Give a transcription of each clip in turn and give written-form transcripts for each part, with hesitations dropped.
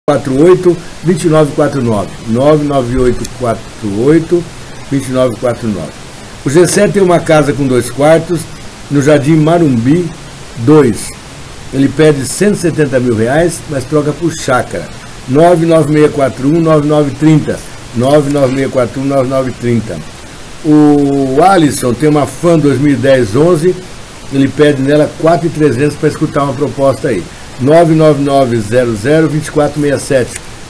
2949, 99848 2949. O G7 tem uma casa com 2 quartos no Jardim Marumbi 2. Ele pede R$170 mil, mas troca por chácara. 99641 9930, 99641 9930. O Alisson tem uma Fan 2010 11, ele pede nela 4.300 para escutar uma proposta aí. 99900-2467,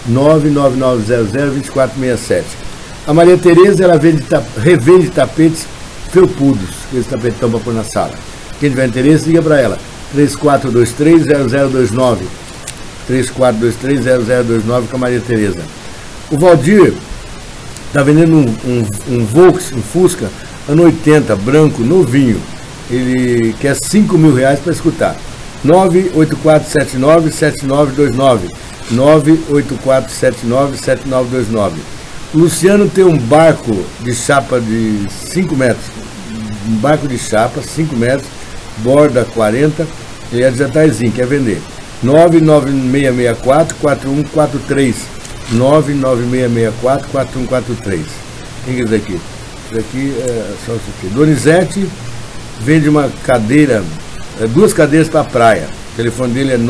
99900-2467. A Maria Tereza, ela revende tapetes felpudos, aqueles tapetão para pôr na sala. Quem tiver interesse, liga para ela, 3423-0029, 3423-0029 com a Maria Tereza. O Valdir está vendendo um Volks, um Fusca, ano 80, branco, novinho. Ele quer R$5 mil para escutar. 98479-7929, 98479-7929. O Luciano tem um barco de chapa de 5 metros, um barco de chapa, 5 metros, borda 40, ele é de Jataizinho, quer vender. 99664-4143, 99664-4143. Quem é isso aqui? Isso aqui é só isso aqui. Donizete vende uma cadeira, 2 cadeiras para a praia. O telefone dele é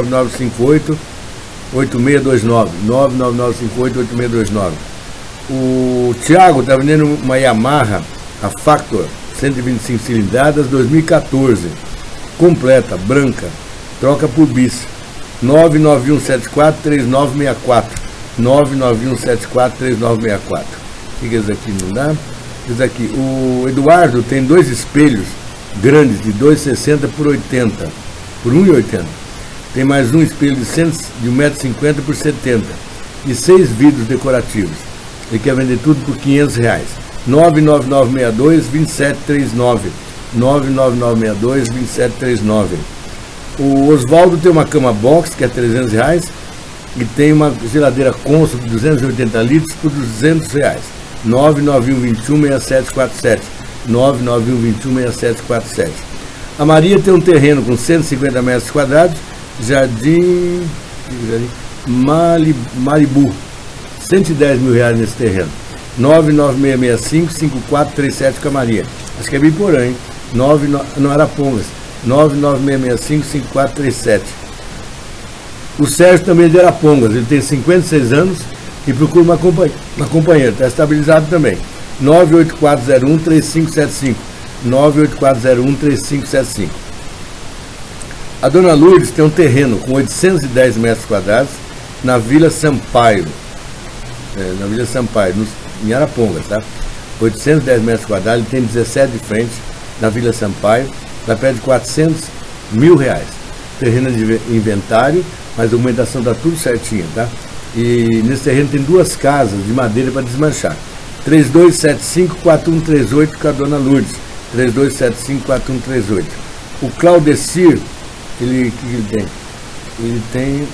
99958-8629, 99958-8629. O Thiago está vendendo uma Yamaha, a Factor, 125 cilindradas, 2014, completa, branca, troca por bis. 99174-3964, 99174-3964. O que é isso aqui? Não dá? Isso aqui. O Eduardo tem 2 espelhos grandes de 2,60 por 80, por 1,80. Tem mais um espelho de 1,50 por 70 e 6 vidros decorativos. Ele quer vender tudo por R$500. 99962-2739, 99962-2739. O Oswaldo tem uma cama box que é R$300 e tem uma geladeira Consul de 280 litros por R$200. 99121-6747, 99121-6747. A Maria tem um terreno com 150 metros quadrados, Jardim Malibu, R$110 mil nesse terreno. 99665-5437 com a Maria. Acho que é Biporã, hein? Não, Arapongas. 99665-5437. O Sérgio também é de Arapongas, ele tem 56 anos e procura uma companheira, está estabilizado também. 98401-3575, 98401-3575. A dona Lourdes tem um terreno com 810 metros quadrados na Vila Sampaio, em Arapongas, tá? 810 metros quadrados, ele tem 17 de frente na Vila Sampaio, ela pede R$400 mil. Terreno de inventário, mas a documentação está tudo certinha, tá? E nesse terreno tem 2 casas de madeira para desmanchar. 3275-4138 com a dona Lourdes, 3275-4138. O Claudecir, ele tem? Ele tem,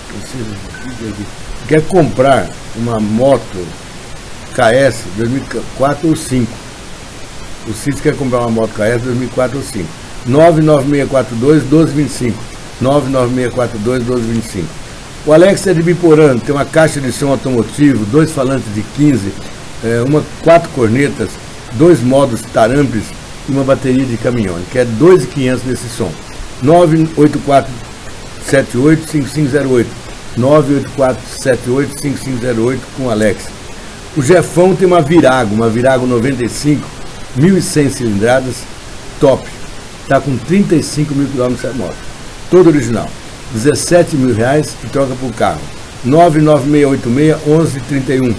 quer comprar uma moto KS 2004 ou 5. O Cid quer comprar uma moto KS 2004 ou 5. 99642-1225, 99642-1225. O Alex é de Biporã, tem uma caixa de som automotivo, 2 falantes de 15, 4 cornetas, 2 modos tarampes e uma bateria de caminhão. Ele quer R$2.500 nesse som. 98478-5508, 98478-5508 com o Alex. O Jefão tem uma Virago 95, 1.100 cilindradas, top. Está com 35 mil quilômetros a moto. Todo original. R$17 mil e troca por carro. 99686-1131,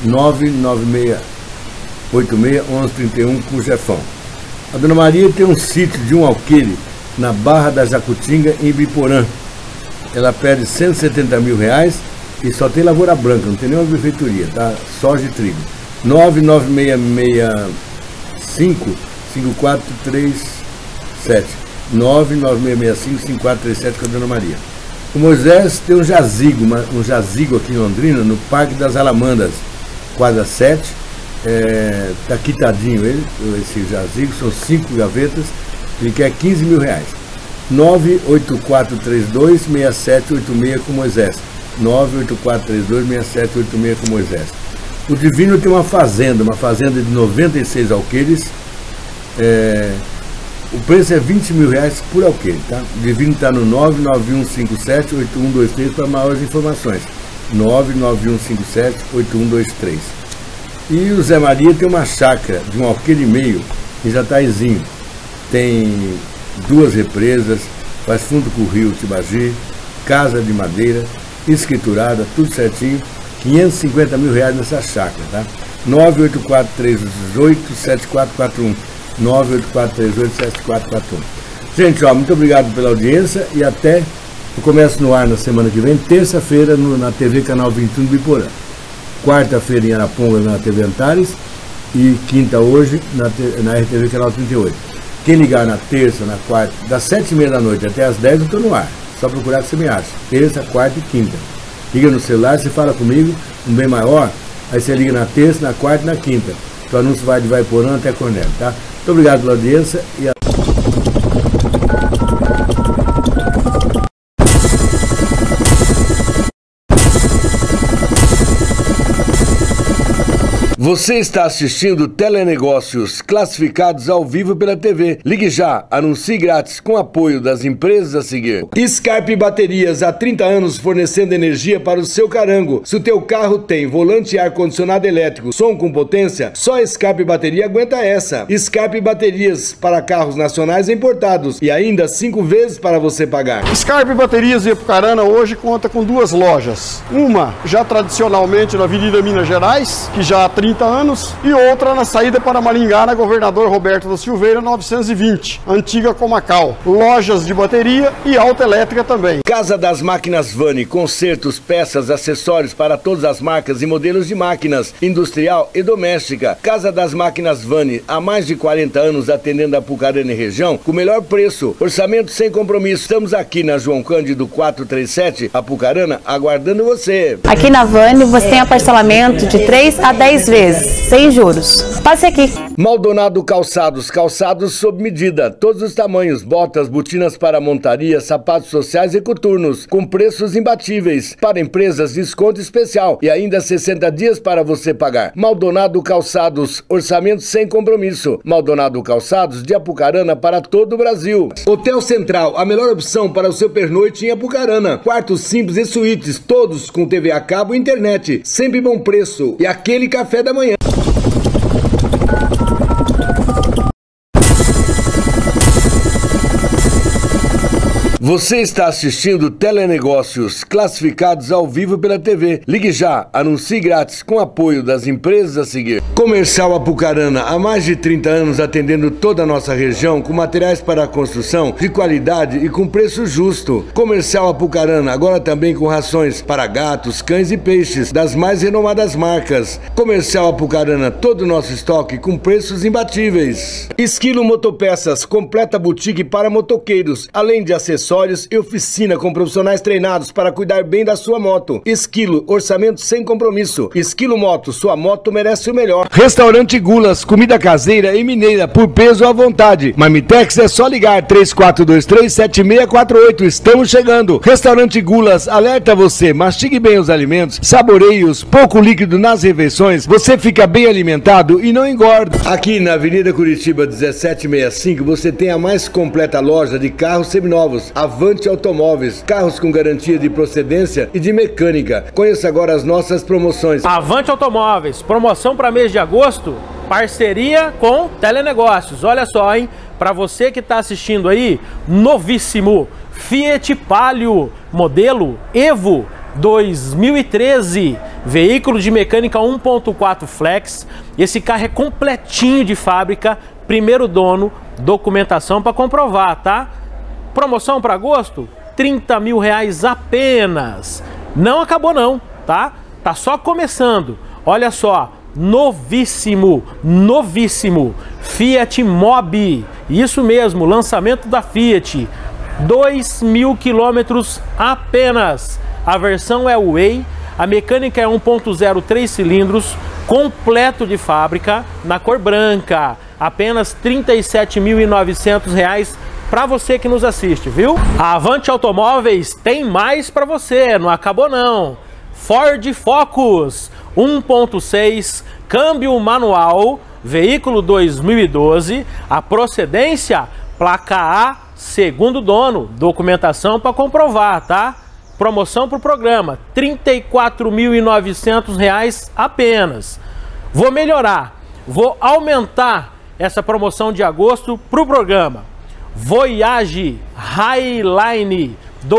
99686-1131 com o Jefão. A dona Maria tem um sítio de um alqueire na Barra da Jacutinga, em Biporã. Ela pede R$170 mil e só tem lavoura branca, não tem nenhuma prefeitura, tá? Soja e trigo. 99665-5437, 99665-5437 com a dona Maria. O Moisés tem um jazigo aqui em Londrina, no Parque das Alamandas, quadra 7. Tá quitadinho esse jazigo, são 5 gavetas. Ele quer R$15 mil. 98432-6786 com Moisés. 984326786 com Moisés. O Divino tem uma fazenda de 96 alqueires. O preço é R$20.000 por alqueire, tá? O Divino está no 991578123 para maiores informações. 991578123. E o Zé Maria tem uma chácara de 1,5 alqueire em Jataizinho. Tem 2 represas, faz fundo com o rio Tibagi, casa de madeira, escriturada, tudo certinho. R$550.000 nessa chácara, tá? 984387441. 984387441. Gente, ó, muito obrigado pela audiência e até o Comércio no Ar na semana que vem, terça-feira na TV Canal 21 do Biporã, quarta-feira em Araponga na TV Antares e quinta hoje na RTV Canal 38. Quem ligar na terça, na quarta, das 7h30 da noite até as 10 eu estou no ar, só procurar que você me acha, terça, quarta e quinta. Liga no celular, você fala comigo, um bem maior, aí você liga na terça, na quarta e na quinta. O anúncio vai de Vaiporã até Cornélio, tá? Muito obrigado pela audiência e Você está assistindo Telenegócios classificados ao vivo pela TV. Ligue já, anuncie grátis com apoio das empresas a seguir. Scarpe Baterias, há 30 anos fornecendo energia para o seu carango. Se o teu carro tem volante e ar-condicionado elétrico, som com potência, só Scarpe Bateria aguenta essa. Scarpe Baterias para carros nacionais e importados e ainda 5 vezes para você pagar. Scarpe Baterias em Apucarana hoje conta com 2 lojas. Uma já tradicionalmente na Avenida Minas Gerais, que já há 30 anos, e outra na saída para Maringá, na Governador Roberto da Silveira 920, antiga Comacal. Lojas de bateria e autoelétrica também. Casa das Máquinas Vani, consertos, peças, acessórios para todas as marcas e modelos de máquinas, industrial e doméstica. Casa das Máquinas Vani, há mais de 40 anos atendendo a Apucarana e região, com o melhor preço, orçamento sem compromisso. Estamos aqui na João Cândido 437, Apucarana, aguardando você. Aqui na Vani você tem a parcelamento de 3 a 10 vezes, sem juros. Passe aqui. Maldonado Calçados, calçados sob medida, todos os tamanhos, botas, botinas para montaria, sapatos sociais e coturnos, com preços imbatíveis. Para empresas, desconto especial e ainda 60 dias para você pagar. Maldonado Calçados, orçamento sem compromisso. Maldonado Calçados, de Apucarana para todo o Brasil. Hotel Central, a melhor opção para o seu pernoite em Apucarana. Quartos simples e suítes, todos com TV a cabo e internet. Sempre bom preço e aquele café da manhã. Você está assistindo Telenegócios classificados ao vivo pela TV. Ligue já, anuncie grátis com apoio das empresas a seguir. Comercial Apucarana, há mais de 30 anos atendendo toda a nossa região com materiais para a construção de qualidade e com preço justo. Comercial Apucarana, agora também com rações para gatos, cães e peixes das mais renomadas marcas. Comercial Apucarana, todo o nosso estoque com preços imbatíveis. Esquilo Motopeças, completa boutique para motoqueiros, além de acessórios e oficina com profissionais treinados para cuidar bem da sua moto. Esquilo, orçamento sem compromisso. Esquilo Moto, sua moto merece o melhor. Restaurante Gulas, comida caseira e mineira por peso à vontade. Marmitex é só ligar 3423-7648. Estamos chegando. Restaurante Gulas, alerta você, mastigue bem os alimentos, saboreie-os, pouco líquido nas refeições, você fica bem alimentado e não engorda. Aqui na Avenida Curitiba 1765 você tem a mais completa loja de carros seminovos. Avante Automóveis, carros com garantia de procedência e de mecânica. Conheça agora as nossas promoções. Avante Automóveis, promoção para mês de agosto, parceria com Telenegócios. Olha só, hein? Para você que está assistindo aí, novíssimo Fiat Palio, modelo Evo 2013, veículo de mecânica 1.4 Flex. Esse carro é completinho de fábrica, primeiro dono, documentação para comprovar, tá? Promoção para agosto, R$30.000 apenas. Não acabou não, tá? Tá só começando. Olha só, novíssimo Fiat Mobi. Isso mesmo, lançamento da Fiat. 2.000 quilômetros apenas. A versão é Way, a mecânica é 1.0 3 cilindros, completo de fábrica, na cor branca. Apenas R$37.900 para você que nos assiste, viu? A Avante Automóveis tem mais para você, não acabou não. Ford Focus 1.6, câmbio manual, veículo 2012, a procedência, placa A, segundo dono, documentação para comprovar, tá? Promoção para o programa, R$ 34.900 apenas. Vou melhorar, vou aumentar essa promoção de agosto para o programa. Voyage Highline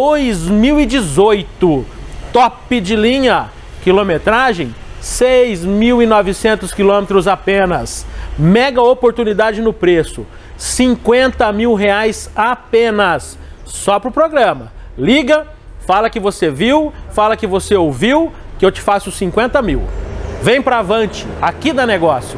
2018, top de linha, quilometragem 6.900 quilômetros apenas. Mega oportunidade no preço, R$ 50 mil apenas, só para o programa. Liga, fala que você viu, fala que você ouviu, que eu te faço 50 mil. Vem pra Avante, aqui dá negócio.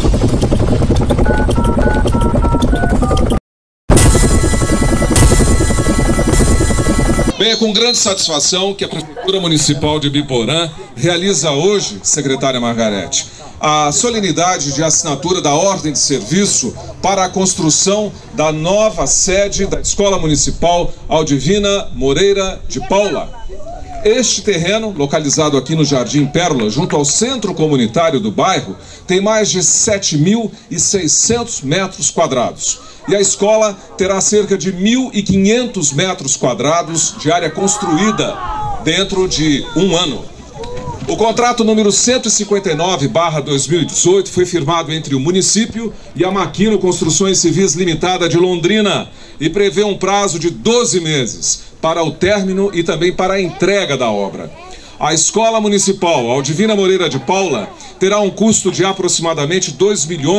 Bem, é com grande satisfação que a Prefeitura Municipal de Biporã realiza hoje, secretária Margarete, a solenidade de assinatura da ordem de serviço para a construção da nova sede da Escola Municipal Aldivina Moreira de Paula. Este terreno, localizado aqui no Jardim Pérola, junto ao centro comunitário do bairro, tem mais de 7.600 metros quadrados. E a escola terá cerca de 1.500 metros quadrados de área construída dentro de um ano. O contrato número 159/2018 foi firmado entre o município e a Maquino Construções Civis Limitada de Londrina e prevê um prazo de 12 meses para o término e também para a entrega da obra. A Escola Municipal Aldivina Moreira de Paula terá um custo de aproximadamente R$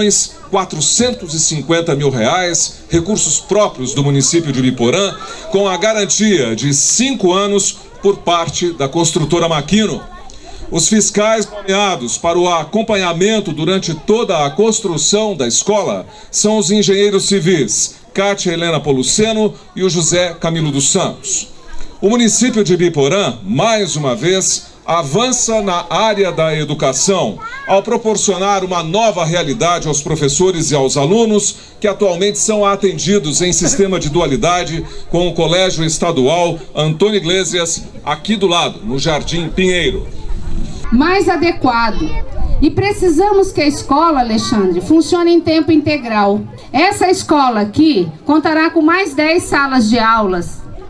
2.450.000, recursos próprios do município de Biporã, com a garantia de 5 anos por parte da construtora Maquino. Os fiscais nomeados para o acompanhamento durante toda a construção da escola são os engenheiros civis Kátia Helena Poluceno e o José Camilo dos Santos. O município de Biporã, mais uma vez, avança na área da educação, ao proporcionar uma nova realidade aos professores e aos alunos que atualmente são atendidos em sistema de dualidade com o Colégio Estadual Antônio Iglesias, aqui do lado, no Jardim Pinheiro. Mais adequado. E precisamos que a escola, Alexandre, funcione em tempo integral. Essa escola aqui contará com mais 10 salas de aula,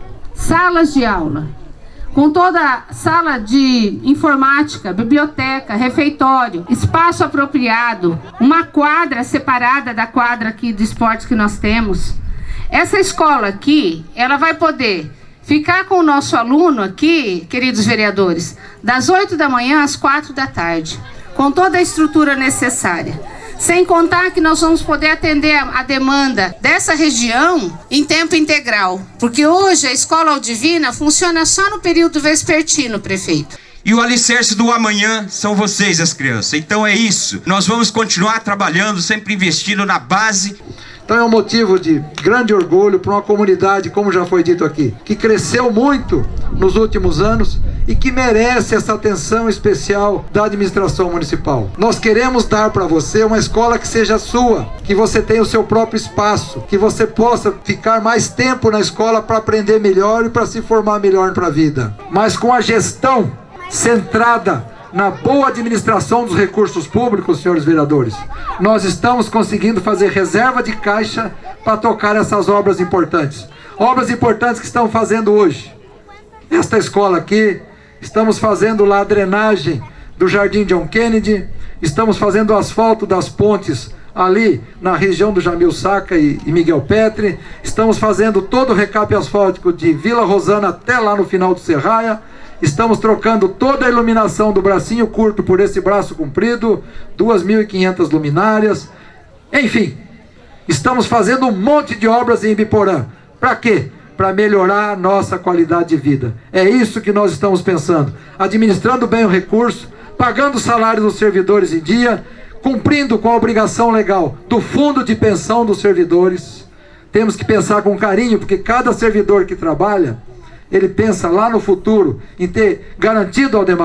com toda a sala de informática, biblioteca, refeitório, espaço apropriado, uma quadra separada da quadra aqui de esportes que nós temos. Essa escola aqui, ela vai poder ficar com o nosso aluno aqui, queridos vereadores, das 8 da manhã às 4 da tarde, com toda a estrutura necessária. Sem contar que nós vamos poder atender a demanda dessa região em tempo integral. Porque hoje a Escola Aldivina funciona só no período vespertino, prefeito. E o alicerce do amanhã são vocês, as crianças. Então é isso. Nós vamos continuar trabalhando, sempre investindo na base. Então é um motivo de grande orgulho para uma comunidade, como já foi dito aqui, que cresceu muito nos últimos anos e que merece essa atenção especial da administração municipal. Nós queremos dar para você uma escola que seja sua, que você tenha o seu próprio espaço, que você possa ficar mais tempo na escola para aprender melhor e para se formar melhor para a vida. Mas com a gestão centrada na boa administração dos recursos públicos, senhores vereadores, nós estamos conseguindo fazer reserva de caixa para tocar essas obras importantes. Obras importantes que estão fazendo hoje. Esta escola aqui, estamos fazendo lá a drenagem do Jardim John Kennedy, estamos fazendo o asfalto das pontes ali na região do Jamil Saca e Miguel Petri, estamos fazendo todo o recape asfáltico de Vila Rosana até lá no final do Serraia. Estamos trocando toda a iluminação do bracinho curto por esse braço comprido, 2.500 luminárias. Enfim, estamos fazendo um monte de obras em Biporã. Para quê? Para melhorar a nossa qualidade de vida. É isso que nós estamos pensando. Administrando bem o recurso, pagando o salário dos servidores em dia, cumprindo com a obrigação legal do fundo de pensão dos servidores. Temos que pensar com carinho, porque cada servidor que trabalha, ele pensa lá no futuro em ter garantido, Aldemar,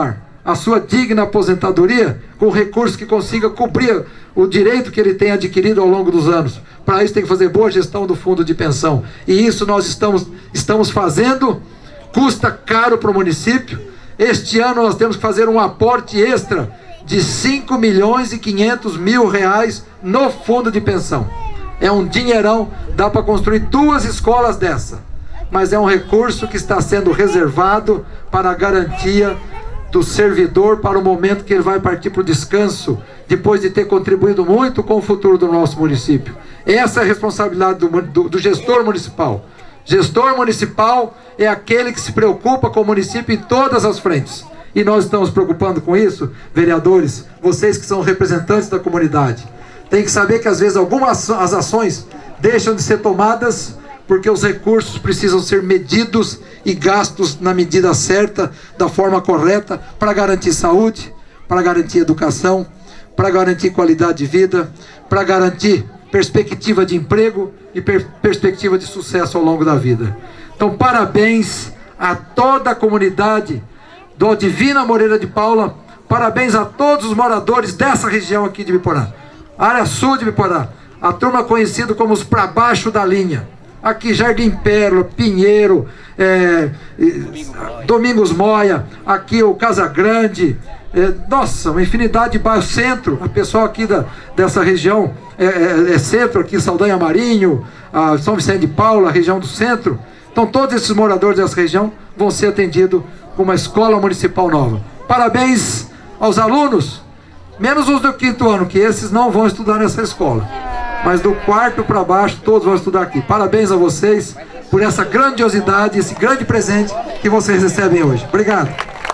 a sua digna aposentadoria com recursos que consiga cumprir o direito que ele tem adquirido ao longo dos anos. Para isso tem que fazer boa gestão do fundo de pensão. E isso nós estamos fazendo, custa caro para o município. Este ano nós temos que fazer um aporte extra de R$5.500.000 no fundo de pensão. É um dinheirão, dá para construir 2 escolas dessa. Mas é um recurso que está sendo reservado para a garantia do servidor para o momento que ele vai partir para o descanso, depois de ter contribuído muito com o futuro do nosso município. Essa é a responsabilidade do gestor municipal. Gestor municipal é aquele que se preocupa com o município em todas as frentes. E nós estamos preocupando com isso, vereadores, vocês que são representantes da comunidade. Tem que saber que às vezes algumas ações deixam de ser tomadas porque os recursos precisam ser medidos e gastos na medida certa, da forma correta, para garantir saúde, para garantir educação, para garantir qualidade de vida, para garantir perspectiva de emprego e perspectiva de sucesso ao longo da vida. Então, parabéns a toda a comunidade do Divina Moreira de Paula, parabéns a todos os moradores dessa região aqui de Biporã, área sul de Biporã, a turma conhecida como os pra baixo da linha. Aqui Jardim Pérola, Pinheiro, Domingos Moia, aqui o Casa Grande, nossa, uma infinidade de bairros, centro, a pessoal aqui dessa região é centro, aqui Saldanha Marinho, São Vicente de Paula, a região do centro. Então todos esses moradores dessa região vão ser atendidos com uma escola municipal nova. Parabéns aos alunos, menos os do 5º ano, que esses não vão estudar nessa escola. Mas do 4º para baixo, todos vão estudar aqui. Parabéns a vocês por essa grandiosidade, esse grande presente que vocês recebem hoje. Obrigado.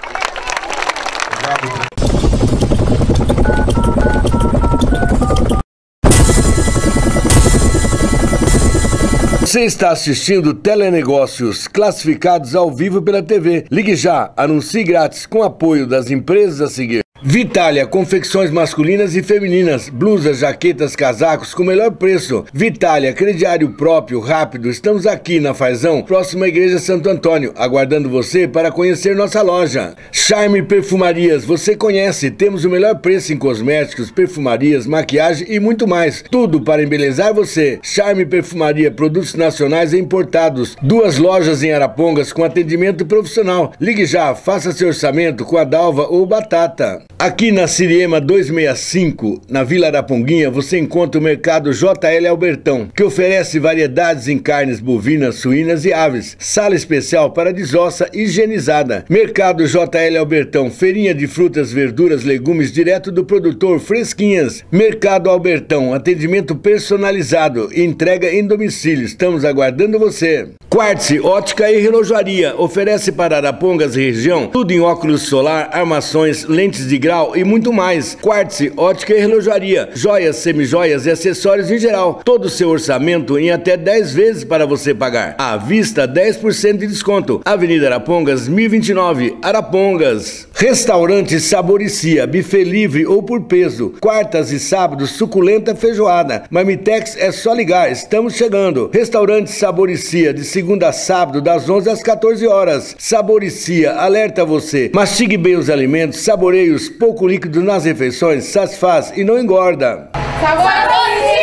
Você está assistindo Telenegócios, classificados ao vivo pela TV. Ligue já, anuncie grátis com apoio das empresas a seguir. Vitalia, confecções masculinas e femininas, blusas, jaquetas, casacos com melhor preço. Vitalia, crediário próprio, rápido. Estamos aqui na Fazão, próxima à Igreja Santo Antônio, aguardando você para conhecer nossa loja. Charme Perfumarias, você conhece, temos o melhor preço em cosméticos, perfumarias, maquiagem e muito mais. Tudo para embelezar você. Charme Perfumaria, produtos nacionais e importados. 2 lojas em Arapongas com atendimento profissional. Ligue já, faça seu orçamento com a Dalva ou Batata. Aqui na Siriema 265, na Vila Araponguinha, você encontra o Mercado JL Albertão, que oferece variedades em carnes bovinas, suínas e aves. Sala especial para desossa higienizada. Mercado JL Albertão, feirinha de frutas, verduras, legumes direto do produtor, fresquinhas. Mercado Albertão, atendimento personalizado e entrega em domicílio. Estamos aguardando você. Quartz, ótica e relojaria, oferece para Arapongas e região tudo em óculos solar, armações, lentes de grau e muito mais. Quartz, ótica e relojaria, joias, semijoias e acessórios em geral. Todo o seu orçamento em até 10 vezes para você pagar. À vista, 10% de desconto. Avenida Arapongas, 1029, Arapongas. Restaurante Saboricia, buffet livre ou por peso. Quartas e sábados, suculenta feijoada. Marmitex é só ligar, estamos chegando. Restaurante Saboricia, de segunda a sábado, das 11 às 14 horas. Saboricia, alerta você. Mastigue bem os alimentos, saboreie-os, pouco líquido nas refeições, satisfaz e não engorda. Saboricia!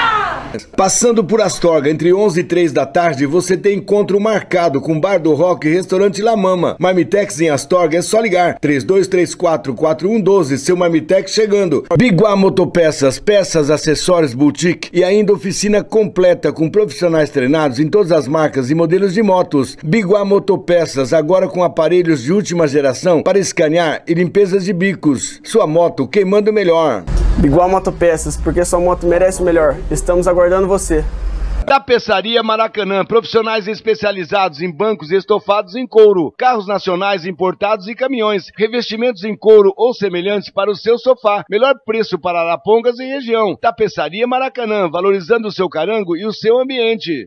Passando por Astorga, entre 11 e 3 da tarde, você tem encontro marcado com Bar do Rock e Restaurante La Mama. Marmitex em Astorga, é só ligar. 3234-4112, seu Marmitex chegando. Biguá Motopeças, peças, acessórios, boutique e ainda oficina completa com profissionais treinados em todas as marcas e modelos de motos. Biguá Motopeças, agora com aparelhos de última geração para escanear e limpezas de bicos. Sua moto queimando melhor. Biguá Motopeças, porque sua moto merece o melhor. Estamos aguardando você. Tapeçaria Maracanã, profissionais especializados em bancos e estofados em couro, carros nacionais importados e caminhões, revestimentos em couro ou semelhantes para o seu sofá, melhor preço para Arapongas e região. Tapeçaria Maracanã, valorizando o seu carango e o seu ambiente.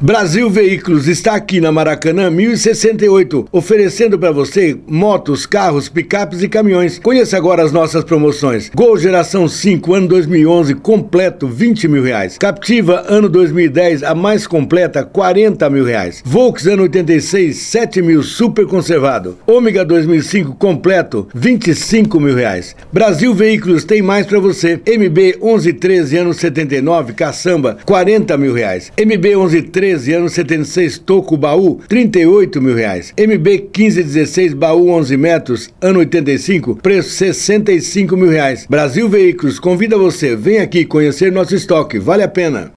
Brasil Veículos está aqui na Maracanã 1068, oferecendo para você motos, carros, picapes e caminhões. Conheça agora as nossas promoções. Gol geração 5, ano 2011, completo, R$20 mil. Captiva, ano 2010, a mais completa, R$40 mil. Volks, ano 86, 7 mil, super conservado. Ômega 2005, completo, R$25 mil. Brasil Veículos tem mais para você. MB 1113, ano 79, caçamba, R$40 mil. MB 1113, ano 76, toco baú, R$38 mil. MB 1516, baú 11 metros, ano 85, preço R$65 mil. Brasil Veículos convida você, vem aqui conhecer nosso estoque, vale a pena.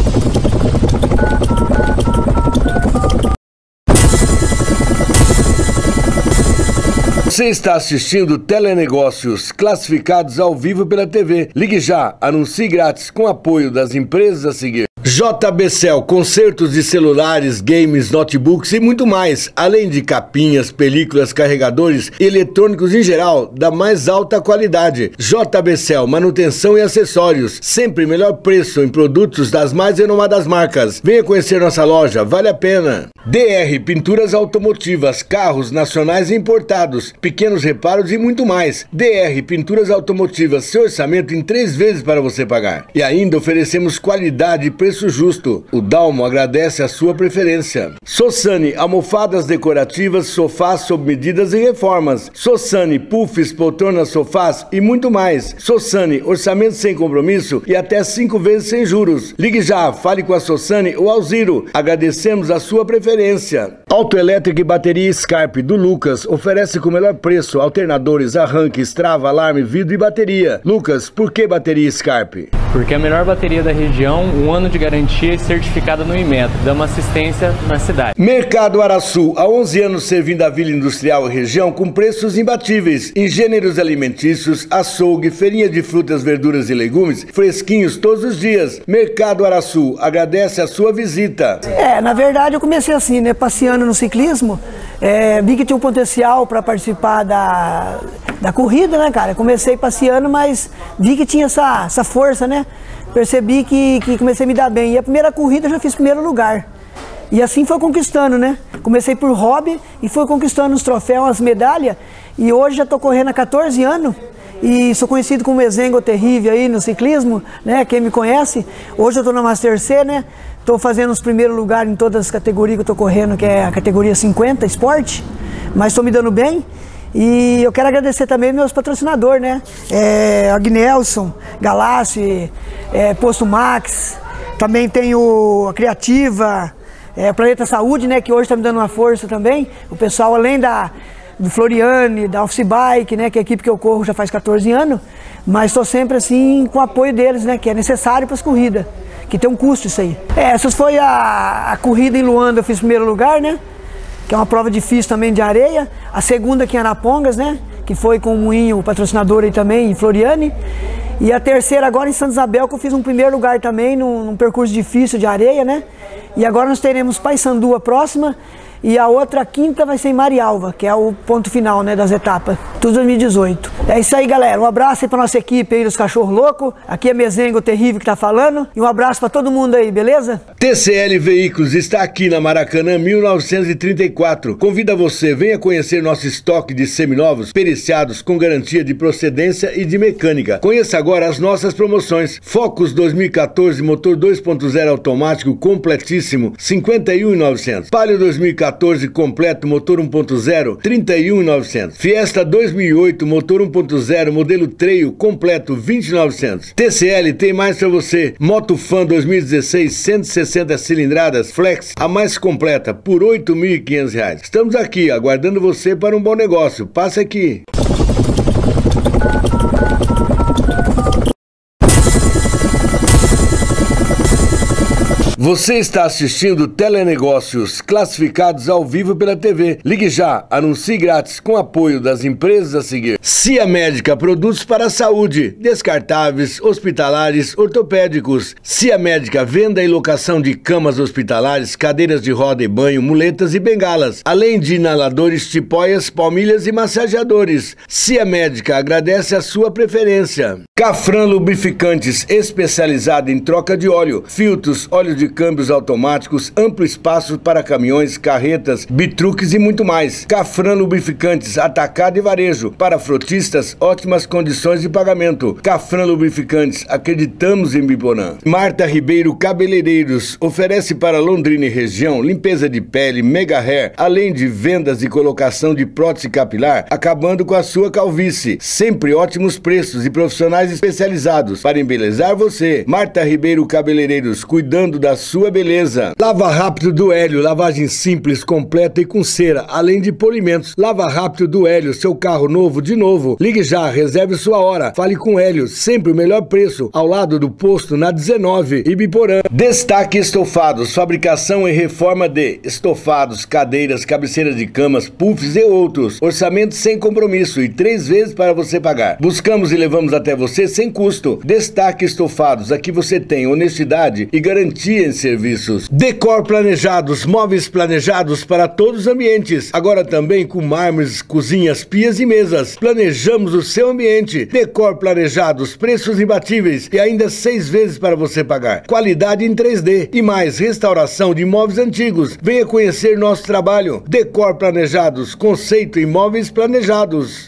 Você está assistindo Telenegócios, classificados ao vivo pela TV. Ligue já, anuncie grátis com apoio das empresas a seguir. JBCel, consertos de celulares, games, notebooks e muito mais, além de capinhas, películas, carregadores e eletrônicos em geral, da mais alta qualidade. JBCel, manutenção e acessórios, sempre melhor preço em produtos das mais renomadas marcas. Venha conhecer nossa loja, vale a pena. DR, pinturas automotivas, carros nacionais e importados, pequenos reparos e muito mais. DR, pinturas automotivas, seu orçamento em 3 vezes para você pagar. E ainda oferecemos qualidade e preço justo. O Dalmo agradece a sua preferência. Sossani, almofadas decorativas, sofás sob medidas e reformas. Sossani, puffs, poltronas, sofás e muito mais. Sossani, orçamento sem compromisso e até 5 vezes sem juros. Ligue já, fale com a Sossani ou ao Ziro. Agradecemos a sua preferência. Autoelétrica e bateria Scarpe do Lucas oferece com o melhor preço alternadores, arranques, trava, alarme, vidro e bateria. Lucas, por que bateria Scarpe? Porque é a melhor bateria da região, 1 ano de garantia e certificada no Inmetro, damos assistência na cidade. Mercado Araçu, há 11 anos servindo a Vila Industrial e região com preços imbatíveis, em gêneros alimentícios, açougue, feirinha de frutas, verduras e legumes, fresquinhos todos os dias. Mercado Araçu, agradece a sua visita. Na verdade eu comecei assim, né, passeando no ciclismo, vi que tinha um potencial para participar da corrida, né, cara? Comecei passeando, mas vi que tinha essa força, né? Percebi que comecei a me dar bem. E a primeira corrida eu já fiz primeiro lugar. E assim foi conquistando, né? Comecei por hobby e fui conquistando os troféus, as medalhas. E hoje já estou correndo há 14 anos. E sou conhecido como Mezengo Terrível aí no ciclismo, né? Quem me conhece. Hoje eu estou na Master C, né? Estou fazendo os primeiros lugares em todas as categorias que eu estou correndo, que é a categoria 50, esporte. Mas estou me dando bem. E eu quero agradecer também meus patrocinadores, né? Agnelson, Galassi, Posto Max, também tenho a Criativa, Planeta Saúde, né? Que hoje está me dando uma força também. O pessoal, além do Floriane, da Office Bike, né? Que é a equipe que eu corro já faz 14 anos, mas estou sempre assim com o apoio deles, né? Que é necessário para as corridas, que tem um custo isso aí. Essa foi a corrida em Luanda, eu fiz primeiro lugar, né? Que é uma prova difícil também de areia. A segunda aqui em Arapongas, né? Que foi com o Moinho, o patrocinador aí também, em Floriane. E a terceira agora em Santa Isabel, que eu fiz um primeiro lugar também, num percurso difícil de areia, né? E agora nós teremos Paissandu a próxima. E a outra quinta vai ser em Marialva, que é o ponto final, né, das etapas. Tudo 2018. É isso aí, galera. Um abraço aí pra nossa equipe aí dos Cachorros Loucos. Aqui é Mezengo Terrível que tá falando. E um abraço pra todo mundo aí, beleza? TCL Veículos está aqui na Maracanã 1934. Convida você, venha conhecer nosso estoque de seminovos, periciados com garantia de procedência e de mecânica. Conheça agora as nossas promoções. Focus 2014, motor 2.0 automático completíssimo, R$ 51.900. Palio 2014 completo, motor 1.0, R$ 31.900. Fiesta 2008, motor 1.0, modelo Trail completo, R$ 20.900. TCL tem mais para você. Moto Fan 2016, 160 cilindradas, flex, a mais completa, por R$ 8.500. Estamos aqui, aguardando você para um bom negócio. Passe aqui. Você está assistindo Telenegócios, classificados ao vivo pela TV. Ligue já, anuncie grátis com apoio das empresas a seguir. Cia Médica, produtos para a saúde, descartáveis, hospitalares, ortopédicos. Cia Médica, venda e locação de camas hospitalares, cadeiras de roda e banho, muletas e bengalas, além de inaladores, tipóias, palmilhas e massageadores. Cia Médica agradece a sua preferência. Cafran Lubrificantes, especializado em troca de óleo, filtros, óleo de câmbios automáticos, amplo espaço para caminhões, carretas, bitruques e muito mais. Cafran Lubrificantes, atacado e varejo. Para frotistas, ótimas condições de pagamento. Cafran Lubrificantes, acreditamos em Biporã. Marta Ribeiro Cabeleireiros, oferece para Londrina e região limpeza de pele, mega hair, além de vendas e colocação de prótese capilar, acabando com a sua calvície. Sempre ótimos preços e profissionais especializados para embelezar você. Marta Ribeiro Cabeleireiros, cuidando da sua beleza. Lava Rápido do Hélio, lavagem simples, completa e com cera, além de polimentos. Lava Rápido do Hélio, seu carro novo de novo. Ligue já, reserve sua hora. Fale com Hélio, sempre o melhor preço, ao lado do posto na 19, Ibiporã. Destaque Estofados, fabricação e reforma de estofados, cadeiras, cabeceiras de camas, puffs e outros. Orçamento sem compromisso e 3 vezes para você pagar. Buscamos e levamos até você sem custo. Destaque Estofados, aqui você tem honestidade e garantia em serviços. Decor Planejados, móveis planejados para todos os ambientes. Agora também com mármores, cozinhas, pias e mesas. Planejamos o seu ambiente. Decor Planejados, preços imbatíveis e ainda 6 vezes para você pagar. Qualidade em 3D e mais restauração de imóveis antigos. Venha conhecer nosso trabalho. Decor Planejados, conceito imóveis planejados.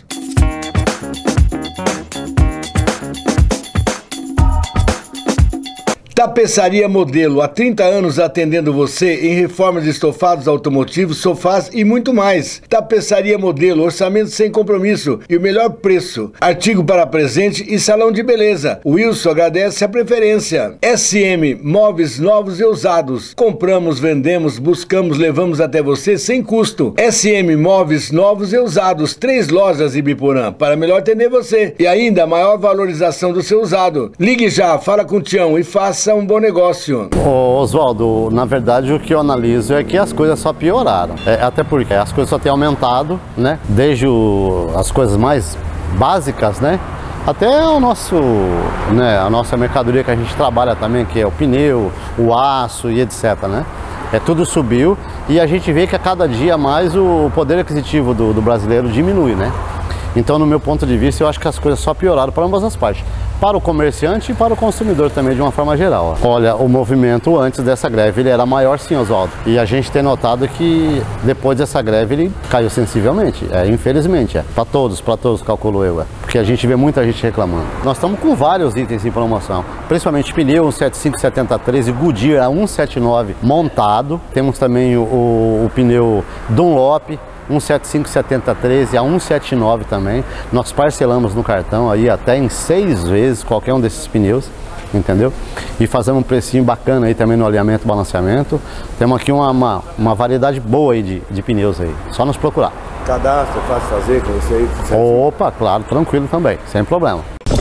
Tapeçaria Modelo, há 30 anos atendendo você em reformas de estofados automotivos, sofás e muito mais. Tapeçaria Modelo, orçamento sem compromisso e o melhor preço. Artigo para presente e salão de beleza. O Wilson agradece a preferência. SM, móveis novos e usados. Compramos, vendemos, buscamos, levamos até você sem custo. SM, móveis novos e usados. 3 lojas em Ibiporã, para melhor atender você. E ainda a maior valorização do seu usado. Ligue já, fala com o Tião e faça um bom negócio. Ô, Oswaldo, na verdade o que eu analiso é que as coisas só pioraram. Até porque as coisas só têm aumentado, né? Desde as coisas mais básicas, né? Até o nosso, né, a nossa mercadoria que a gente trabalha também, que é o pneu, o aço e etc, né? Tudo subiu e a gente vê que a cada dia mais o poder aquisitivo do brasileiro diminui, né? Então, no meu ponto de vista, eu acho que as coisas só pioraram para ambas as partes. Para o comerciante e para o consumidor também, de uma forma geral. Olha, o movimento antes dessa greve, ele era maior sim, Oswaldo. E a gente tem notado que depois dessa greve, ele caiu sensivelmente. Infelizmente, para todos, calculo eu. Porque a gente vê muita gente reclamando. Nós estamos com vários itens em promoção. Principalmente pneu 175/73 e Goodyear 179 montado. Temos também o pneu Dunlop 175/73 e a 179 também. Nós parcelamos no cartão aí até em 6 vezes qualquer um desses pneus, entendeu? E fazemos um precinho bacana aí também no alinhamento e balanceamento. Temos aqui uma variedade boa aí de pneus aí, só nos procurar. Cadastro, fácil fazer com você aí? Opa, claro, tranquilo também, sem problema.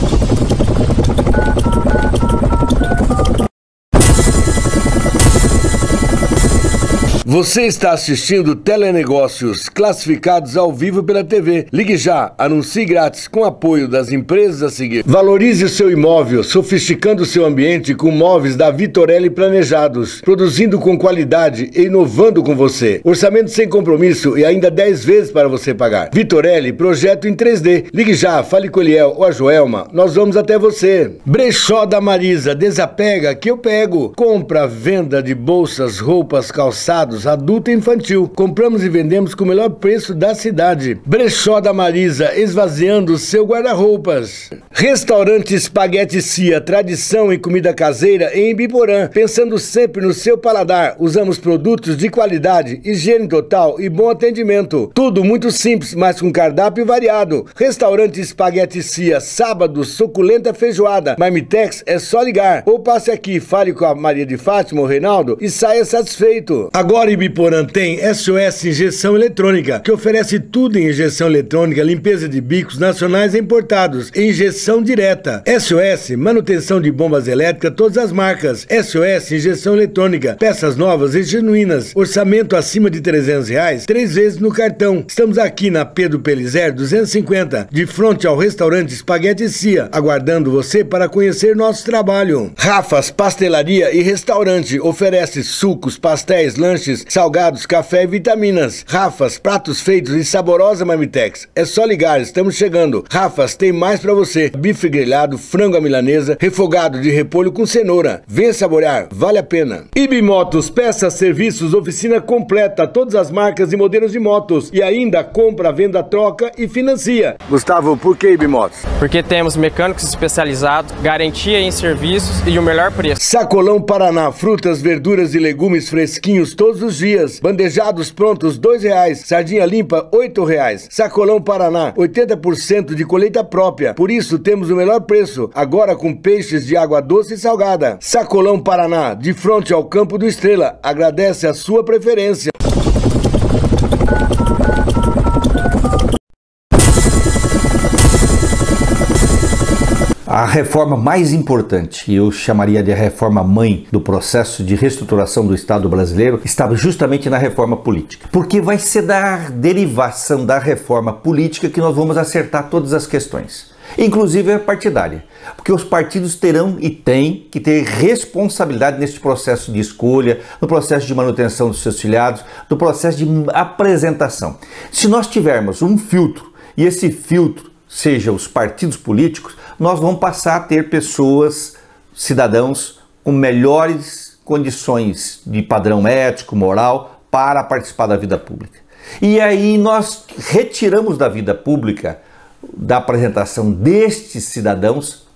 Você está assistindo Telenegócios, classificados ao vivo pela TV. Ligue já, anuncie grátis com apoio das empresas a seguir. Valorize o seu imóvel, sofisticando o seu ambiente com móveis da Vitorelli planejados, produzindo com qualidade e inovando com você. Orçamento sem compromisso e ainda 10 vezes para você pagar. Vitorelli, projeto em 3D. Ligue já, fale com o Eliel ou a Joelma, nós vamos até você. Brechó da Marisa, desapega que eu pego. Compra, venda de bolsas, roupas, calçados, adulto e infantil. Compramos e vendemos com o melhor preço da cidade. Brechó da Marisa, esvaziando o seu guarda-roupas. Restaurante Espaguete Cia, tradição em comida caseira em Ibiporã. Pensando sempre no seu paladar, usamos produtos de qualidade, higiene total e bom atendimento. Tudo muito simples, mas com cardápio variado. Restaurante Espaguete Cia, sábado, suculenta feijoada. Marmitex é só ligar. Ou passe aqui, fale com a Maria de Fátima ou Reinaldo e saia satisfeito. Agora Ibiporã tem SOS Injeção Eletrônica, que oferece tudo em injeção eletrônica, limpeza de bicos nacionais e importados, injeção direta. SOS, manutenção de bombas elétricas, todas as marcas. SOS Injeção Eletrônica, peças novas e genuínas. Orçamento acima de R$300, 3 vezes no cartão. Estamos aqui na Pedro Pelizer 250, de frente ao restaurante Espaguete Cia, aguardando você para conhecer nosso trabalho. Rafas Pastelaria e Restaurante oferece sucos, pastéis, lanches, doces, salgados, café e vitaminas. Rafas, pratos feitos e saborosa Marmitex. É só ligar, estamos chegando. Rafas, tem mais pra você. Bife grelhado, frango à milanesa, refogado de repolho com cenoura. Venha saborear, vale a pena. Ibimotos, peças, serviços, oficina completa, todas as marcas e modelos de motos. E ainda compra, venda, troca e financia. Gustavo, por que Ibimotos? Porque temos mecânicos especializados, garantia em serviços e o melhor preço. Sacolão Paraná, frutas, verduras e legumes fresquinhos todos os dias. Bandejados prontos, R$2. Sardinha limpa, R$8. Sacolão Paraná, 80% de colheita própria. Por isso temos o melhor preço. Agora com peixes de água doce e salgada. Sacolão Paraná, de frente ao Campo do Estrela. Agradece a sua preferência. A reforma mais importante, e eu chamaria de a reforma mãe do processo de reestruturação do Estado brasileiro, estava justamente na reforma política. Porque vai ser da derivação da reforma política que nós vamos acertar todas as questões, inclusive a partidária. Porque os partidos terão e têm que ter responsabilidade neste processo de escolha, no processo de manutenção dos seus filiados, no processo de apresentação. Se nós tivermos um filtro, e esse filtro seja os partidos políticos, nós vamos passar a ter pessoas, cidadãos, com melhores condições de padrão ético, moral, para participar da vida pública. E aí nós retiramos da vida pública, da apresentação destes cidadãos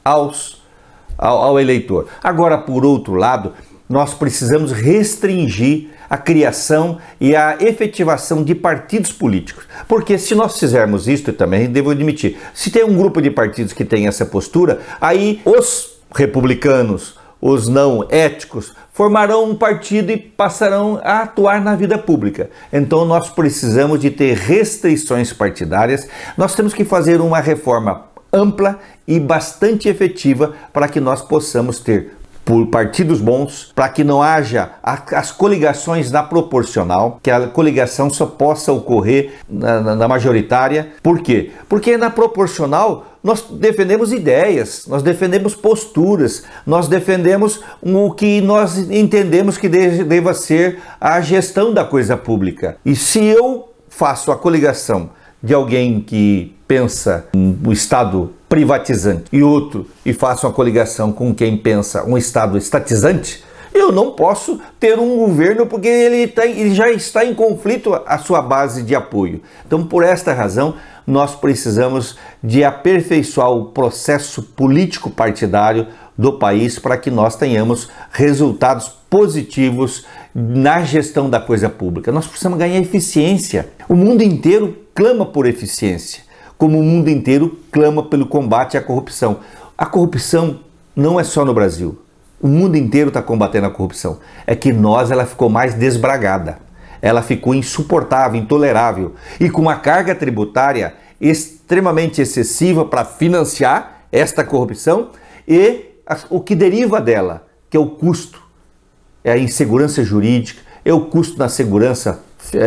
ao eleitor. Agora, por outro lado, nós precisamos restringir a criação e a efetivação de partidos políticos. Porque se nós fizermos isso, e também devo admitir, se tem um grupo de partidos que tem essa postura, aí os republicanos, os não éticos, formarão um partido e passarão a atuar na vida pública. Então nós precisamos de ter restrições partidárias, nós temos que fazer uma reforma ampla e bastante efetiva para que nós possamos ter por partidos bons, para que não haja as coligações na proporcional, que a coligação só possa ocorrer na majoritária. Por quê? Porque na proporcional nós defendemos ideias, nós defendemos posturas, nós defendemos o que nós entendemos que deva ser a gestão da coisa pública. E se eu faço a coligação de alguém que pensa um Estado privatizante e outro e faça uma coligação com quem pensa um Estado estatizante, eu não posso ter um governo porque ele já está em conflito a sua base de apoio. Então, por esta razão, nós precisamos de aperfeiçoar o processo político partidário do país para que nós tenhamos resultados positivos na gestão da coisa pública. Nós precisamos ganhar eficiência. O mundo inteiro clama por eficiência, como o mundo inteiro clama pelo combate à corrupção. A corrupção não é só no Brasil. O mundo inteiro está combatendo a corrupção. É que ela ficou mais desbragada. Ela ficou insuportável, intolerável e com uma carga tributária extremamente excessiva para financiar esta corrupção e o que deriva dela, que é o custo. É a insegurança jurídica, é o custo na segurança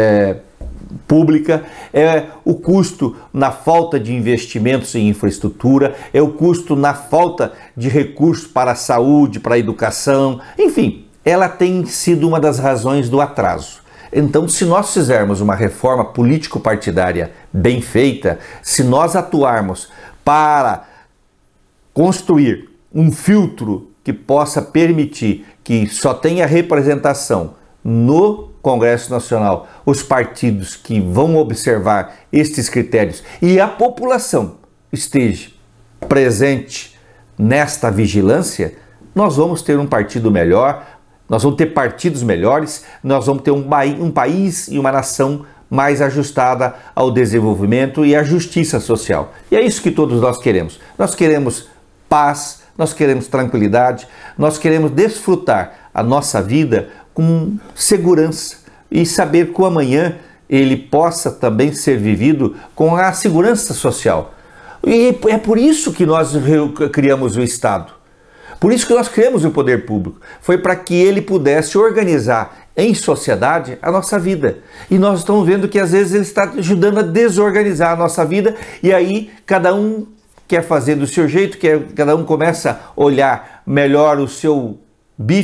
pública, é o custo na falta de investimentos em infraestrutura, é o custo na falta de recursos para a saúde, para a educação, enfim, ela tem sido uma das razões do atraso. Então, se nós fizermos uma reforma político-partidária bem feita, se nós atuarmos para construir um filtro que possa permitir que só tenha representação no Congresso Nacional os partidos que vão observar estes critérios e a população esteja presente nesta vigilância, nós vamos ter um partido melhor, nós vamos ter partidos melhores, nós vamos ter um país e uma nação mais ajustada ao desenvolvimento e à justiça social. E é isso que todos nós queremos. Nós queremos paz, nós queremos tranquilidade, nós queremos desfrutar a nossa vida com segurança e saber que o amanhã ele possa também ser vivido com a segurança social. E é por isso que nós criamos o Estado. Por isso que nós criamos o poder público. Foi para que ele pudesse organizar em sociedade a nossa vida. E nós estamos vendo que às vezes ele está ajudando a desorganizar a nossa vida e aí cada um quer fazer do seu jeito, cada um começa a olhar melhor o seu bife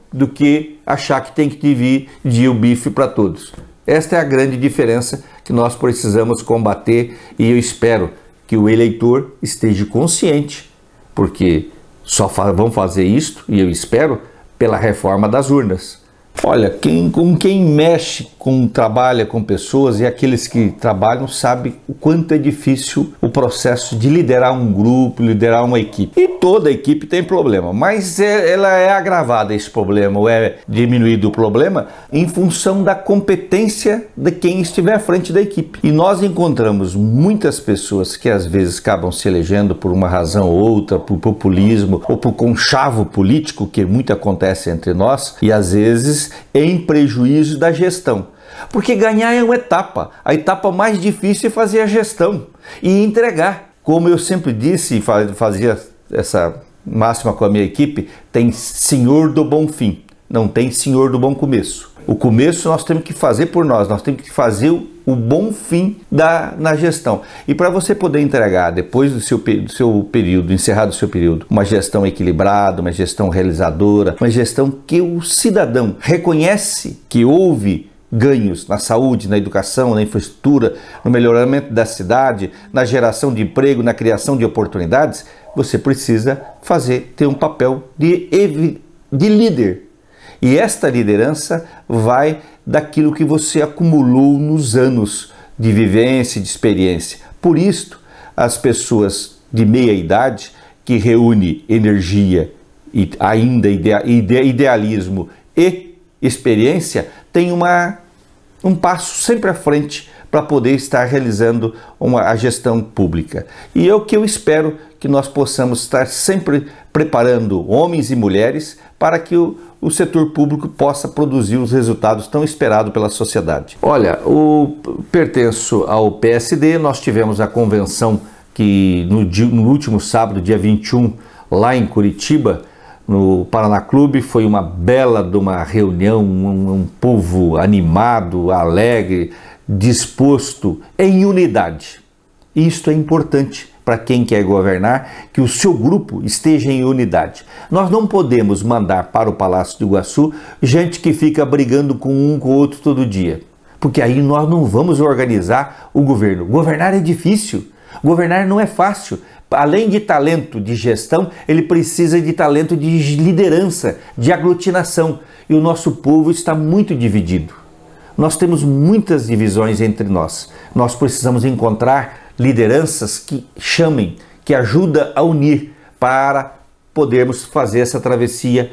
do que achar que tem que dividir o bife para todos. Esta é a grande diferença que nós precisamos combater e eu espero que o eleitor esteja consciente, porque só vão fazer isto, e eu espero, pela reforma das urnas. Olha, quem mexe, trabalha com pessoas e aqueles que trabalham sabe o quanto é difícil o processo de liderar um grupo, liderar uma equipe. E toda equipe tem problema, mas ela é agravada esse problema, ou é diminuído o problema em função da competência de quem estiver à frente da equipe. E nós encontramos muitas pessoas que às vezes acabam se elegendo por uma razão ou outra, por populismo ou por conchavo político, que muito acontece entre nós, e às vezes em prejuízo da gestão. Porque ganhar é uma etapa. A etapa mais difícil é fazer a gestão e entregar. Como eu sempre disse e fazia essa máxima com a minha equipe, tem senhor do bom fim, não tem senhor do bom começo. O começo nós temos que fazer por nós temos que fazer o bom fim na gestão. E para você poder entregar, depois do seu período, encerrado o seu período, uma gestão equilibrada, uma gestão realizadora, uma gestão que o cidadão reconhece que houve ganhos na saúde, na educação, na infraestrutura, no melhoramento da cidade, na geração de emprego, na criação de oportunidades, você precisa ter um papel de líder. E esta liderança vai daquilo que você acumulou nos anos de vivência e de experiência. Por isto, as pessoas de meia idade, que reúne energia e ainda idealismo e experiência, têm um passo sempre à frente para poder estar realizando a gestão pública. E é o que eu espero que nós possamos estar sempre preparando homens e mulheres para que o setor público possa produzir os resultados tão esperados pela sociedade. Olha, pertenço ao PSD, nós tivemos a convenção que no último sábado, dia 21, lá em Curitiba, no Paraná Clube, foi uma bela de uma reunião, um povo animado, alegre, disposto, em unidade. Isto é importante para quem quer governar, que o seu grupo esteja em unidade. Nós não podemos mandar para o Palácio do Iguaçu gente que fica brigando com um com o outro todo dia, porque aí nós não vamos organizar o governo. Governar é difícil, governar não é fácil. Além de talento de gestão, ele precisa de talento de liderança, de aglutinação, e o nosso povo está muito dividido. Nós temos muitas divisões entre nós. Nós precisamos encontrar lideranças que chamem, que ajudam a unir para podermos fazer essa travessia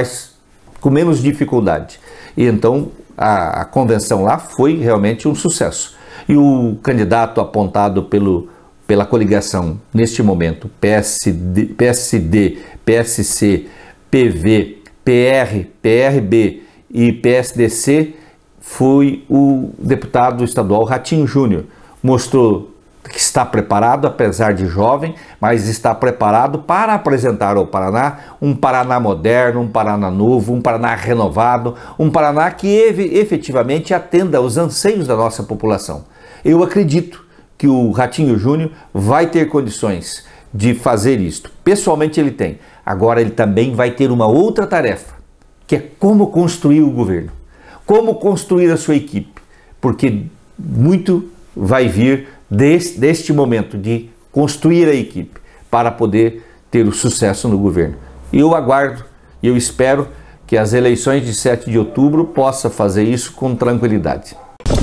com menos dificuldade. E então a convenção lá foi realmente um sucesso. E o candidato apontado pela coligação neste momento, PSD, PSC, PV, PR, PRB e PSDC, foi o deputado estadual Ratinho Júnior. Mostrou que está preparado, apesar de jovem, mas está preparado para apresentar ao Paraná um Paraná moderno, um Paraná novo, um Paraná renovado, um Paraná que efetivamente atenda aos anseios da nossa população. Eu acredito que o Ratinho Júnior vai ter condições de fazer isto. Pessoalmente ele tem. Agora ele também vai ter uma outra tarefa, que é como construir o governo, como construir a sua equipe, porque muito vai vir deste momento de construir a equipe para poder ter o sucesso no governo. E eu aguardo e eu espero que as eleições de 7 de outubro possa fazer isso com tranquilidade.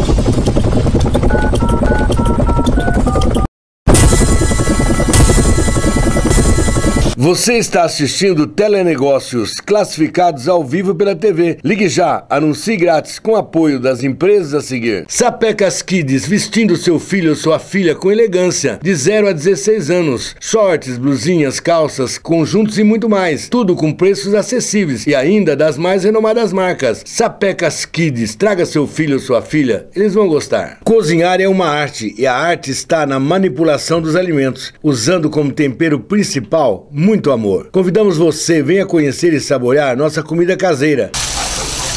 Você está assistindo Telenegócios classificados ao vivo pela TV. Ligue já, anuncie grátis com apoio das empresas a seguir. Sapecas Kids, vestindo seu filho ou sua filha com elegância, de 0 a 16 anos. Shorts, blusinhas, calças, conjuntos e muito mais. Tudo com preços acessíveis e ainda das mais renomadas marcas. Sapecas Kids, traga seu filho ou sua filha, eles vão gostar. Cozinhar é uma arte e a arte está na manipulação dos alimentos, usando como tempero principal muito amor. Convidamos você, venha conhecer e saborear nossa comida caseira.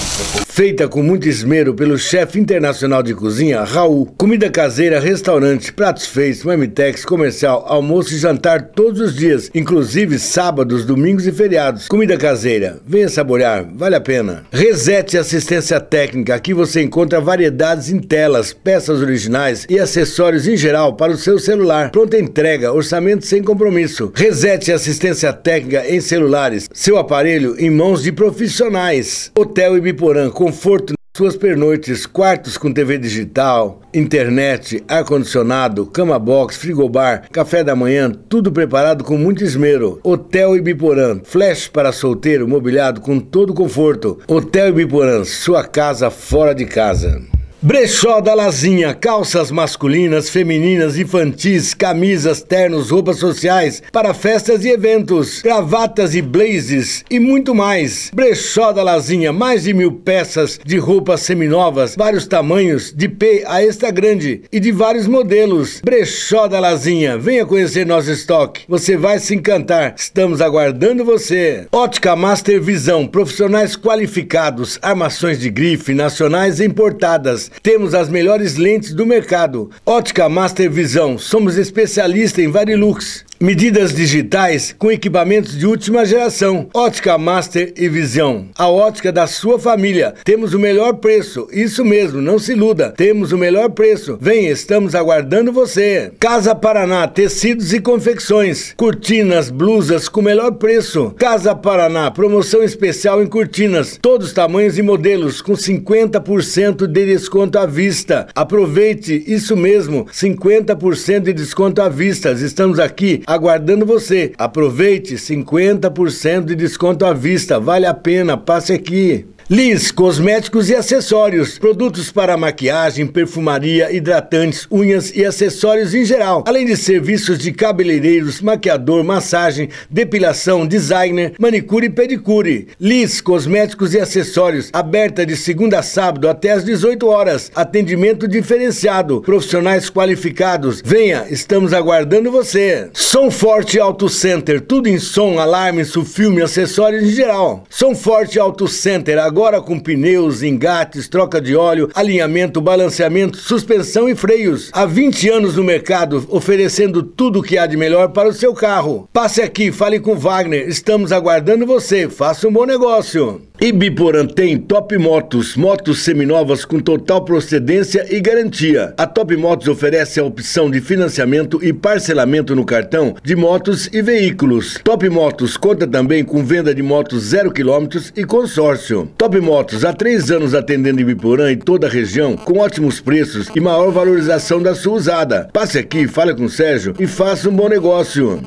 feita com muito esmero pelo chefe internacional de cozinha, Raul. Comida caseira, restaurante, pratos feitos, marmitex, comercial, almoço e jantar todos os dias, inclusive sábados, domingos e feriados. Comida caseira, venha saborear, vale a pena. Reset Assistência Técnica, aqui você encontra variedades em telas, peças originais e acessórios em geral para o seu celular. Pronta entrega, orçamento sem compromisso. Reset Assistência Técnica em celulares, seu aparelho em mãos de profissionais. Hotel Ibiporã, conforto nas suas pernoites, quartos com TV digital, internet, ar-condicionado, cama box, frigobar, café da manhã, tudo preparado com muito esmero. Hotel Ibiporã, flash para solteiro, mobiliado com todo conforto. Hotel Ibiporã, sua casa fora de casa. Brechó da Lazinha, calças masculinas, femininas, infantis, camisas, ternos, roupas sociais para festas e eventos, gravatas e blazes e muito mais. Brechó da Lazinha, mais de 1000 peças de roupas seminovas, vários tamanhos, de P a extra grande e de vários modelos. Brechó da Lazinha, venha conhecer nosso estoque, você vai se encantar, estamos aguardando você. Ótica Master Visão, profissionais qualificados, armações de grife, nacionais e importadas. Temos as melhores lentes do mercado. Ótica Master Visão, somos especialistas em Varilux. Medidas digitais com equipamentos de última geração. Ótica Master e Visão, a ótica da sua família. Temos o melhor preço, isso mesmo, não se iluda. Temos o melhor preço. Venha, estamos aguardando você. Casa Paraná, tecidos e confecções. Cortinas, blusas com melhor preço. Casa Paraná, promoção especial em cortinas. Todos os tamanhos e modelos com 50% de desconto à vista. Aproveite, isso mesmo, 50% de desconto à vista. Estamos aqui aguardando você. Aproveite, 50% de desconto à vista. Vale a pena, passe aqui. Liz, cosméticos e acessórios, produtos para maquiagem, perfumaria, hidratantes, unhas e acessórios em geral, além de serviços de cabeleireiros, maquiador, massagem, depilação, designer, manicure e pedicure. Liz, cosméticos e acessórios, aberta de segunda a sábado até às 18 horas, atendimento diferenciado, profissionais qualificados. Venha, estamos aguardando você. Som Forte Auto Center, tudo em som, alarme, filme, acessórios em geral. Som Forte Auto Center, agora com pneus, engates, troca de óleo, alinhamento, balanceamento, suspensão e freios. Há 20 anos no mercado, oferecendo tudo o que há de melhor para o seu carro. Passe aqui, fale com Wagner, estamos aguardando você, faça um bom negócio. Ibiporã tem Top Motos, motos seminovas com total procedência e garantia. A Top Motos oferece a opção de financiamento e parcelamento no cartão de motos e veículos. Top Motos conta também com venda de motos 0 km e consórcio. Top Motos, há 3 anos atendendo Ibiporã e toda a região, com ótimos preços e maior valorização da sua usada. Passe aqui, fale com o Sérgio e faça um bom negócio.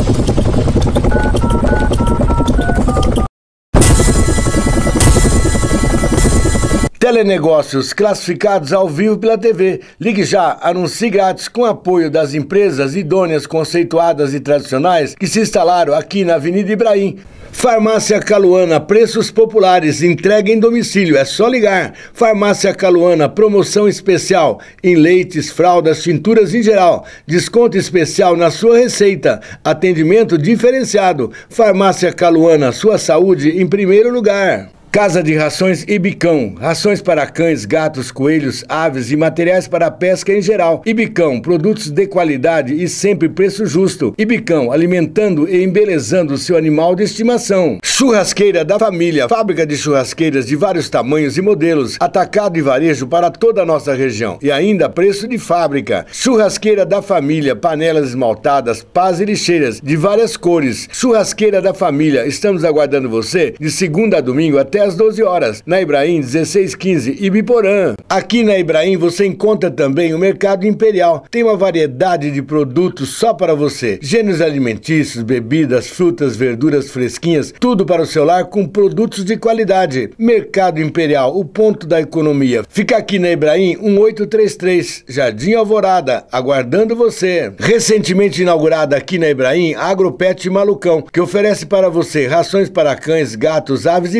Telenegócios classificados ao vivo pela TV. Ligue já, anuncie grátis com apoio das empresas idôneas, conceituadas e tradicionais que se instalaram aqui na Avenida Ibrahim. Farmácia Caluana, preços populares, entrega em domicílio, é só ligar. Farmácia Caluana, promoção especial em leites, fraldas, tinturas em geral. Desconto especial na sua receita. Atendimento diferenciado. Farmácia Caluana, sua saúde em primeiro lugar. Casa de Rações Ibicão, rações para cães, gatos, coelhos, aves e materiais para a pesca em geral. Ibicão, produtos de qualidade e sempre preço justo. Ibicão, alimentando e embelezando o seu animal de estimação. Churrasqueira da Família, fábrica de churrasqueiras de vários tamanhos e modelos, atacado e varejo para toda a nossa região. E ainda preço de fábrica. Churrasqueira da Família, panelas esmaltadas, pás e lixeiras de várias cores. Churrasqueira da Família, estamos aguardando você de segunda a domingo até às 12 horas, na Ibrahim 1615, Ibiporã. Aqui na Ibrahim você encontra também o Mercado Imperial. Tem uma variedade de produtos só para você. Gêneros alimentícios, bebidas, frutas, verduras fresquinhas, tudo para o seu lar com produtos de qualidade. Mercado Imperial, o ponto da economia. Fica aqui na Ibrahim 1833, Jardim Alvorada, aguardando você. Recentemente inaugurada aqui na Ibrahim, Agropet Malucão, que oferece para você rações para cães, gatos, aves e peixes.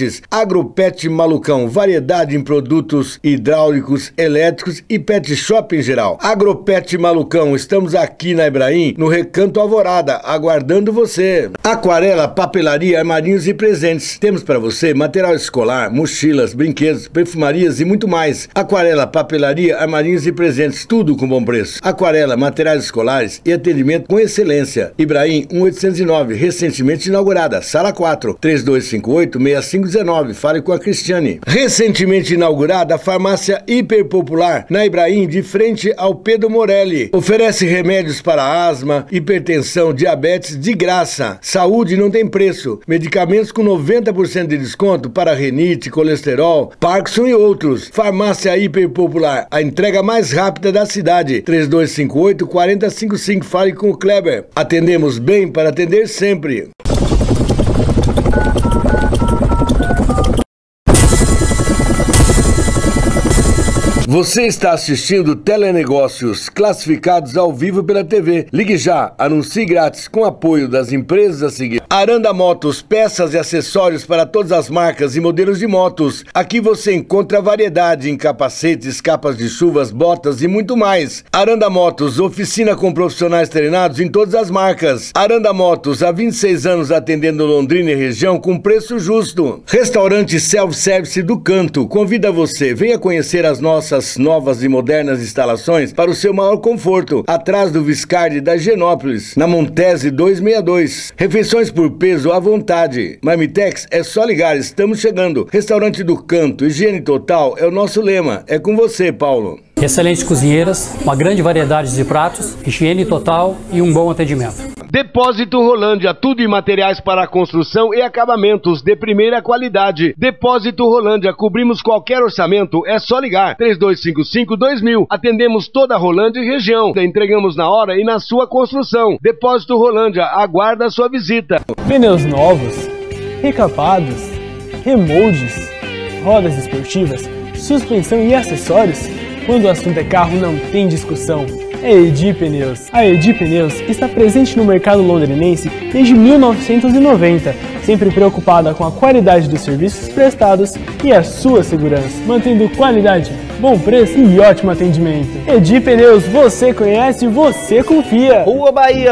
pets. Agropet Malucão, variedade em produtos hidráulicos, elétricos e pet shop em geral. Agropet Malucão, estamos aqui na Ibrahim, no Recanto Alvorada, aguardando você. Aquarela, papelaria, armarinhos e presentes. Temos para você material escolar, mochilas, brinquedos, perfumarias e muito mais. Aquarela, papelaria, armarinhos e presentes, tudo com bom preço. Aquarela, materiais escolares e atendimento com excelência. Ibrahim 1809, recentemente inaugurada, sala 4, 3258-6519. Fale com a Cristiane. Recentemente inaugurada a farmácia hiperpopular na Ibrahim, de frente ao Pedro Morelli. Oferece remédios para asma, hipertensão, diabetes de graça. Saúde não tem preço. Medicamentos com 90% de desconto para renite, colesterol, Parkinson e outros. Farmácia hiperpopular, a entrega mais rápida da cidade. 3258-4055. Fale com o Kleber. Atendemos bem para atender sempre. Você está assistindo Telenegócios, classificados ao vivo pela TV. Ligue já, anuncie grátis com apoio das empresas a seguir. Aranda Motos, peças e acessórios para todas as marcas e modelos de motos. Aqui você encontra variedade em capacetes, capas de chuvas, botas e muito mais. Aranda Motos, oficina com profissionais treinados em todas as marcas. Aranda Motos, há 26 anos atendendo Londrina e região com preço justo. Restaurante Self-Service do Canto, convida você, venha conhecer as nossas novas e modernas instalações para o seu maior conforto, atrás do Viscardi da Higienópolis, na Montese 262. Refeições por peso à vontade. Marmitex é só ligar, estamos chegando. Restaurante do Canto, higiene total é o nosso lema. É com você, Paulo. Excelentes cozinheiras, uma grande variedade de pratos, higiene total e um bom atendimento. Depósito Rolândia, tudo em materiais para construção e acabamentos de primeira qualidade. Depósito Rolândia, cobrimos qualquer orçamento, é só ligar. 3255-2000. Atendemos toda a Rolândia e região. Entregamos na hora e na sua construção. Depósito Rolândia, aguarda a sua visita. Pneus novos, recapados, remoldes, rodas esportivas, suspensão e acessórios. Quando o assunto é carro, não tem discussão. É Edi Pneus. A Edi Pneus está presente no mercado londrinense desde 1990, sempre preocupada com a qualidade dos serviços prestados e a sua segurança, mantendo qualidade, bom preço e ótimo atendimento. Edi Pneus, você conhece, você confia. Rua Bahia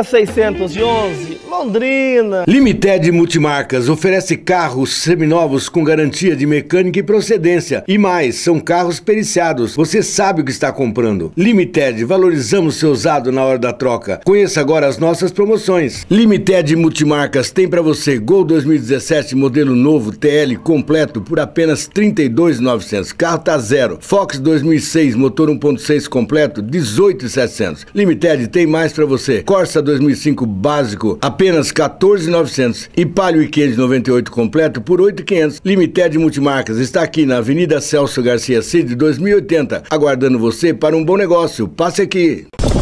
611, Londrina. Limited Multimarcas oferece carros seminovos com garantia de mecânica e procedência. E mais, são carros periciados. Você sabe o que está comprando. Limited, valorizamos seu usado na hora da troca. Conheça agora as nossas promoções. Limited Multimarcas tem para você Gol 2017 modelo novo TL completo por apenas R$ 32.900. Carro tá zero. Fox 2006 motor 1.6 completo 18.700. Limited tem mais para você. Corsa 2005 básico apenas 14.900 e Palio Weekend 98 completo por 8.500. Limited Multimarcas está aqui na Avenida Celso Garcia Cid 2080, aguardando você para um bom negócio. Passe aqui.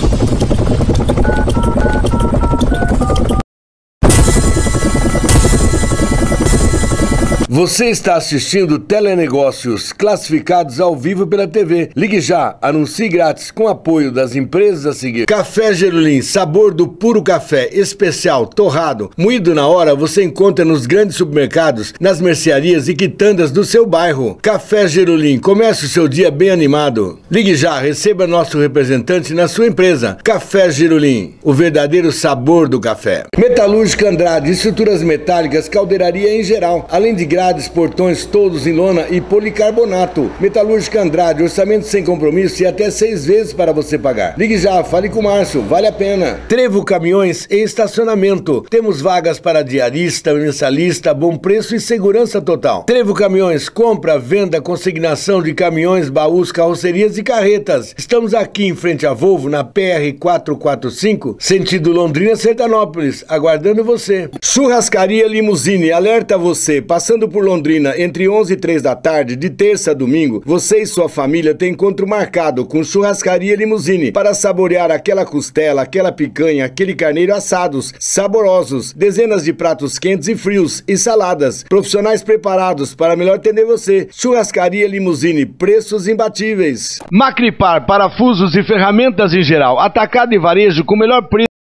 Você está assistindo Telenegócios, classificados ao vivo pela TV. Ligue já, anuncie grátis com apoio das empresas a seguir. Café Gerulim, sabor do puro café, especial, torrado, moído na hora, você encontra nos grandes supermercados, nas mercearias e quitandas do seu bairro. Café Gerulim, comece o seu dia bem animado. Ligue já, receba nosso representante na sua empresa. Café Gerulim, o verdadeiro sabor do café. Metalúrgica Andrade, estruturas metálicas, caldeiraria em geral, além de grades, portões todos em lona e policarbonato. Metalúrgica Andrade, orçamento sem compromisso e até 6 vezes para você pagar. Ligue já, fale com o Márcio, vale a pena. Trevo Caminhões e Estacionamento. Temos vagas para diarista, mensalista, bom preço e segurança total. Trevo Caminhões, compra, venda, consignação de caminhões, baús, carrocerias e carretas. Estamos aqui em frente à Volvo, na PR 445, sentido Londrina-Sertanópolis, aguardando você. Churrascaria Limousine, alerta você, passando por Londrina entre 11 e 3 da tarde, de terça a domingo, você e sua família têm encontro marcado com Churrascaria Limousine para saborear aquela costela, aquela picanha, aquele carneiro assados, saborosos, dezenas de pratos quentes e frios e saladas, profissionais preparados para melhor atender você. Churrascaria Limousine, preços imbatíveis. Macripar, parafusos e ferramentas em geral, atacado e varejo com o melhor preço.